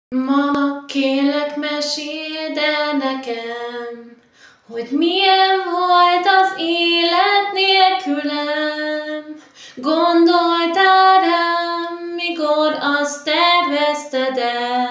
Ma kérlek, meséld el nekem, hogy milyen volt az élet nélkülem. Gondoltál rám, mikor azt tervezted el?